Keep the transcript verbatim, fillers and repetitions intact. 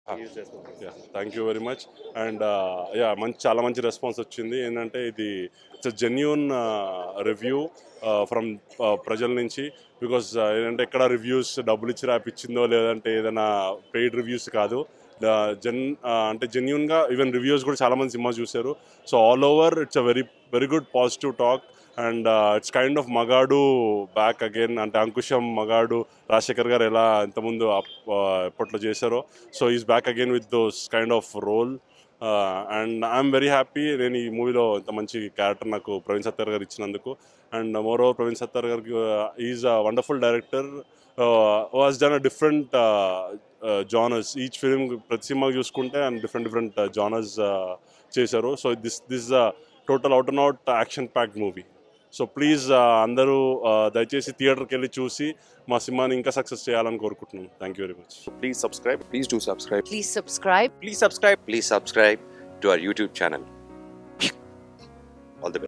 Yeah thank you very much and yeah మంచి చాలా మంచి రెస్పాన్స్ వచ్చింది. ఏంటంటే ఇది ఇట్స్ జెన్యూన్ రివ్యూ ఫ్రమ్ ప్రజల నుంచి. బికాస్ ఏంటంటే ఎక్కడ రివ్యూస్ డబ్బులు ఇచ్చి రాపిచ్చిందో లేదంటే ఏదైనా పెయిడ్ రివ్యూస్ కాదు. జెన్ అంటే జెన్యూన్గా ఈవెన్ రివ్యూస్ కూడా చాలామంది సినిమా చూశారు. So all over it's a very very good positive talk and it's kind of Magadu back again. అంటే అంకుశం మగాడు రాజశేఖర్ గారు ఎలా ఇంతకుముందు ఎప్పట్లో చేశారో, so is back again with those kind of role. And I'm very happy నేను ఈ మూవీలో ఇంత మంచి క్యారెక్టర్ నాకు ప్రవీణ్ సత్తార్ గారు ఇచ్చినందుకు. And moreover Praveen Sattar గారికి is a wonderful director, was done a different genres. Each film ప్రతి సినిమాకి చూసుకుంటే అండ్ డిఫరెంట్ డిఫరెంట్ జానర్స్ చేశారు. So this this the total out and out action packed movie. So please అందరూ దయచేసి థియేటర్కి వెళ్ళి చూసి మా సినిమాని ఇంకా సక్సెస్ చేయాలని కోరుకుంటున్నాను. Thank you very much. Please subscribe. Please do subscribe. Please subscribe. Please subscribe. Please subscribe to our YouTube channel. All the best.